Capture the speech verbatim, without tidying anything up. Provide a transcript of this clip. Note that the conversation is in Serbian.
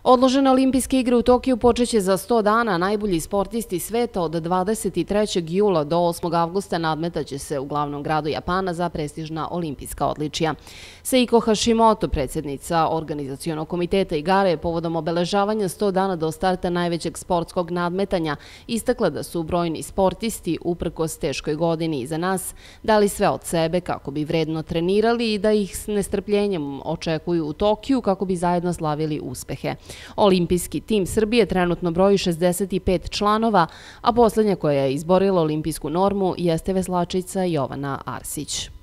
Odložene olimpijske igre u Tokiju počeće za sto dana. Najbolji sportisti sveta od dvadeset trećeg jula do osmog avgusta nadmetaće se u glavnom gradu Japana za prestižna olimpijska odličja. Seiko Hashimoto, predsjednica organizacionog komiteta igara, je povodom obeležavanja sto dana do starta najvećeg sportskog nadmetanja istakla da su brojni sportisti, uprkos teškoj godini iza nas, dali sve od sebe kako bi vredno trenirali i da ih s nestrpljenjem očekuju u Tokiju kako bi zajedno slavili uspehe. Olimpijski tim Srbije trenutno broji šezdeset pet članova, a posljednja koja je izborila olimpijsku normu jeste veslačica Jovana Arsić.